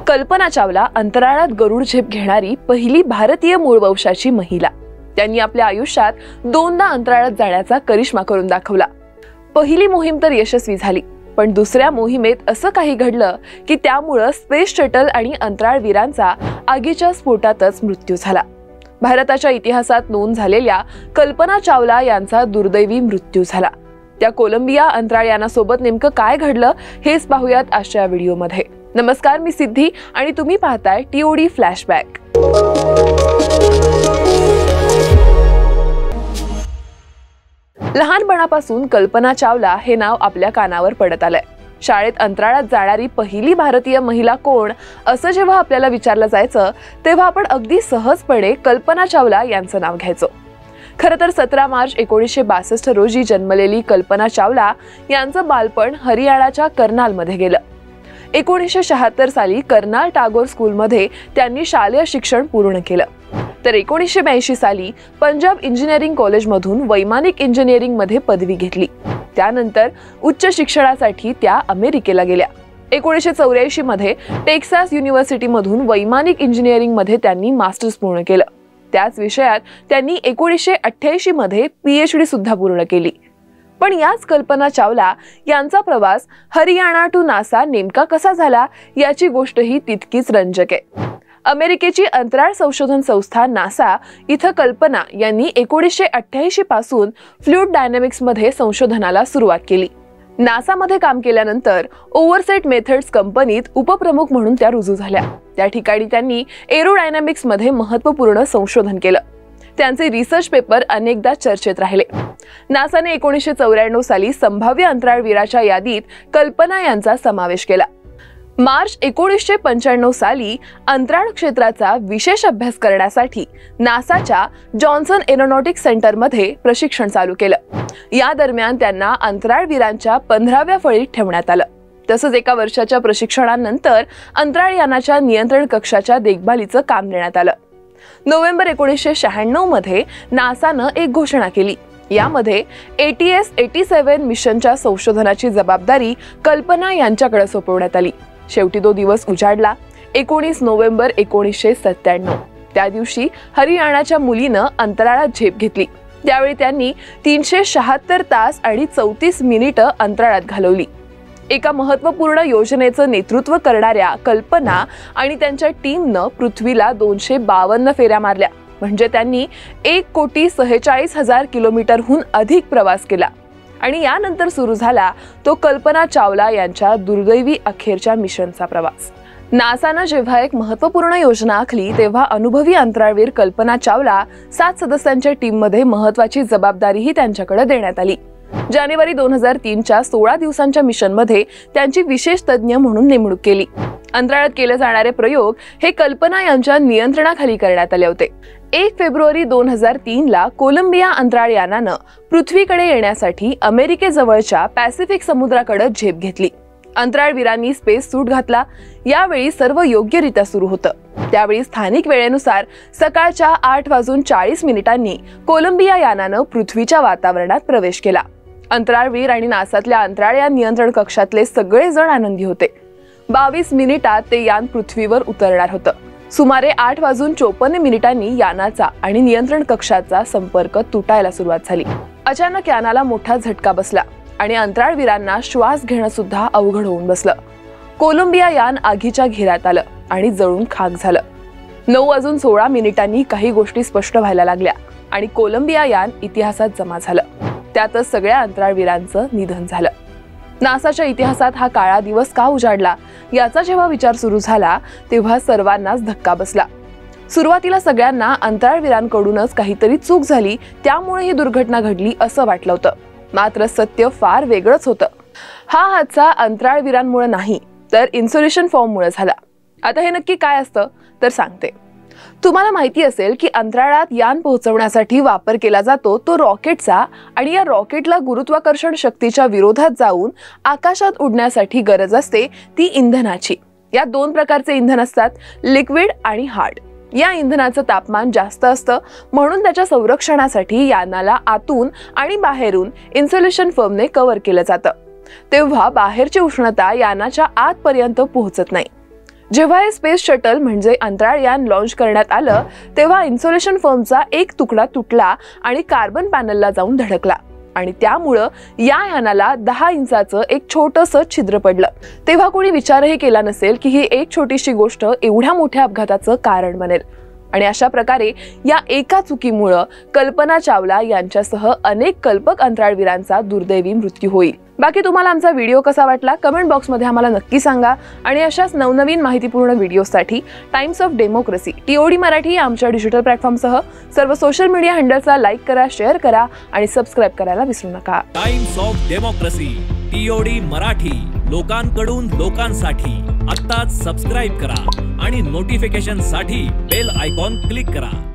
कल्पना चावला अंतराळात गरुड झेप घेणारी पहिली भारतीय मूळ वंशाची महिला. त्यांनी आपल्या आयुष्यात 2दा अंतराळात जाण्याचा करिश्मा करून दाखवला. पहिली मोहीम तर यशस्वी झाली, पण दुसऱ्या मोहिमेत असं काही घडलं की त्यामुळे स्पेस शटल आणि अंतराळवीरांचा आगीच्या स्फोटातच मृत्यू झाला. भारताच्या इतिहासात नोंद झालेल्या कल्पना चावला यांचा दुर्दैवी मृत्यू झाला. त्या कोलंबिया अंतराळयानासोबत नेमकं काय घडलं हेच पाहूयात आजच्या व्हिडिओमध्ये. नमस्कार, मी सिद्धी आणि तुम्ही पाहताय TOD फ्लॅशबॅक. लहानपणापासून कल्पना चावला हे नाव आपल्या कानावर पडत आलंय. शाळेत अंतराळात जाणारी पहिली भारतीय महिला कोण असं जेव्हा आपल्याला विचारलं जायचं तेव्हा आपण अगदी सहजपणे कल्पना चावला यांचं नाव घ्यायचो. खरं तर 17 मार्च 1962 रोजी जन्मलेली कल्पना चावला यांचं बालपण हरियाणाच्या कर्नालमध्ये गेलं. 1976 साली कर्नाल टागोर स्कूलमध्ये त्यांनी शालेय शिक्षण पूर्ण केलं. तर 1982 साली पंजाब इंजिनिअरिंग कॉलेजमधून वैमानिक इंजिनिअरिंगमध्ये पदवी घेतली. त्यानंतर उच्च शिक्षणासाठी त्या अमेरिकेला गेल्या. 1984 मध्ये टेक्सास युनिव्हर्सिटीमधून वैमानिक इंजिनिअरिंगमध्ये त्यांनी मास्टर्स पूर्ण केलं. त्याच विषयात त्यांनी 1988 मध्ये PhD सुद्धा पूर्ण केली. पण याच कल्पना चावला यांचा प्रवास हरियाणा टू नासा नेमका कसा झाला याची गोष्टही तितकीच रंजक आहे. अमेरिकेची अंतराळ संशोधन संस्था नासा इथं कल्पना यांनी 1988 पासून फ्लुइड डायनॅमिक्स मध्ये संशोधनाला सुरुवात केली. नासामध्ये काम केल्यानंतर ओव्हरसेट मेथड्स कंपनीत उपप्रमुख म्हणून त्या रुजू झाल्या. त्या ठिकाणी त्यांनी एरोडायनॅमिक्स मध्ये महत्त्वपूर्ण संशोधन केलं. त्यांचे रिसर्च पेपर अनेकदा चर्चेत राहिले. नासाने 1994 साली संभाव्य अंतराळवीराच्या यादीत कल्पना यांचा समावेश केला. मार्च 1995 साली अंतराळ क्षेत्राचा विशेष अभ्यास करण्यासाठी नासाच्या जॉन्सन एरोनॉटिक्स सेंटरमध्ये प्रशिक्षण चालू केलं. या दरम्यान त्यांना अंतराळवीरांच्या 15व्या फळीत ठेवण्यात आलं. तसंच एका वर्षाच्या प्रशिक्षणानंतर अंतराळयानाच्या नियंत्रण कक्षाच्या देखभालीचं काम देण्यात आलं. नोव्हेंबर 1996 मध्ये नासानं एक घोषणा केली. यामध्ये ATS-87 मिशनच्या संशोधनाची जबाबदारी कल्पना यांच्याकडे सोपवण्यात आली. शेवटी तो दिवस उजाडला. 19 नोव्हेंबर 1997. त्या दिवशी हरियाणाच्या मुलीनं अंतराळात झेप घेतली. त्यावेळी त्यांनी 376 तास आणि 34 मिनिटं अंतराळात घालवली. एका महत्त्वपूर्ण योजनेचं नेतृत्व करणाऱ्या कल्पना आणि त्यांच्या टीमनं पृथ्वीला 252 फेऱ्या मारल्या. म्हणजे त्यांनी 1,46,000 किलोमीटरहून अधिक प्रवास केला. आणि यानंतर सुरू झाला तो कल्पना चावला यांच्या दुर्दैवी अखेरच्या मिशनचा प्रवास. नासानं जेव्हा एक महत्त्वपूर्ण योजना आखली तेव्हा अनुभवी अंतराळवीर कल्पना चावला 7 सदस्यांच्या टीममध्ये महत्त्वाची जबाबदारीही त्यांच्याकडे देण्यात आली. जानेवारी 2003च्या 16 दिवसांच्या मिशनमध्ये त्यांची विशेष तज्ज्ञ म्हणून नेमणूक केली. अंतराळात केले जाणारे प्रयोग हे कल्पना यांच्या नियंत्रणाखाली करण्यात आले होते. 1 फेब्रुवारी 2003ला कोलंबिया अंतराळयानानं पृथ्वीकडे येण्यासाठी अमेरिकेजवळच्या पॅसिफिक समुद्राकडे झेप घेतली. अंतराळवीरांनी स्पेस सूट घातला. यावेळी सर्व योग्यरित्या सुरू होतं. त्यावेळी स्थानिक वेळेनुसार सकाळच्या 8:40 कोलंबिया यानानं पृथ्वीच्या वातावरणात प्रवेश केला. अंतराळवीर आणि नासातल्या अंतराळयान नियंत्रण कक्षातले सगळे जण आनंदी होते. 22 मिनिटात ते यान पृथ्वीवर उतरणार होतं. सुमारे 8:54 यानाचा आणि नियंत्रण कक्षाचा संपर्क तुटायला सुरुवात झाली. अचानक यानाला मोठा झटका बसला आणि अंतराळवीरांना श्वास घेणं सुद्धा अवघड होऊन बसलं. कोलंबिया यान आगीच्या घेरात आलं आणि जळून खाक झालं. 9:16 काही गोष्टी स्पष्ट व्हायला लागल्या आणि कोलंबिया यान इतिहासात जमा झालं. त्यातच सगळ्या अंतराळवीरांचं निधन झालं. नासाच्या इतिहासात हा काळा दिवस का उजाडला याचा जेव्हा विचार सुरू झाला तेव्हा सर्वांनाच धक्का बसला. सुरुवातीला सगळ्यांना अंतराळवीरांकडूनच काहीतरी चूक झाली त्यामुळे ही दुर्घटना घडली असं वाटलं होतं. मात्र सत्य फार वेगळंच होतं. हा हादसा अंतराळवीरांमुळे नाही तर इन्सुलेशन फॉर्ममुळे झाला. आता हे नक्की काय असतं तर सांगते. तुम्हाला माहिती असेल की अंतराळात यान पोहोचवण्यासाठी वापर केला जातो तो रॉकेटचा आणि या रॉकेटला गुरुत्वाकर्षण शक्तीच्या विरोधात जाऊन आकाशात उडण्यासाठी गरज असते ती इंधनाची. या 2 प्रकारचे इंधन असतात, लिक्विड आणि हार्ड. या इंधनाचं तापमान जास्त असतं म्हणून त्याच्या संरक्षणासाठी यानाला आतून आणि बाहेरून इन्सुलेशन फोमने कव्हर केलं जातं. तेव्हा बाहेरची उष्णता यानाच्या आतपर्यंत पोहोचत नाही. जेव्हा हे स्पेस शटल म्हणजे अंतराळ यान लॉन्च करण्यात आलं तेव्हा इन्सुलेशन फोमचा एक तुकडा तुटला आणि कार्बन पॅनलला जाऊन धडकला आणि त्यामुळं या यानाला 10 इंचाचं एक छोटंसं छिद्र पडलं। तेव्हा कोणी विचारही केला नसेल की ही एक छोटीशी गोष्ट एवढ्या मोठ्या अपघाताचं कारण बनेल। आणि अशा प्रकारे या एका चुकीमुळं कल्पना चावला यांच्यासह अनेक कल्पक अंतराळवीरांचा दुर्दैवी मृत्यू होईल। बाकी तुम्हाला आमचा व्हिडिओ कसा वाटला कमेंट बॉक्समध्ये आम्हाला नक्की सांगा आणि अशाच नवनवीन माहितीपूर्ण व्हिडिओसाठी Times of Democracy TOD Marathi आमच्या डिजिटल प्लॅटफॉर्मसह सर्व सोशल मीडिया हँडल्सला लाईक करा, शेअर करा आणि सबस्क्राइब करायला विसरू नका। Times of Democracy TOD Marathi, लोकांकडून लोकांसाठी। आत्ताच सबस्क्राइब करा आणि नोटिफिकेशन साठी बेल आयकॉन क्लिक करा।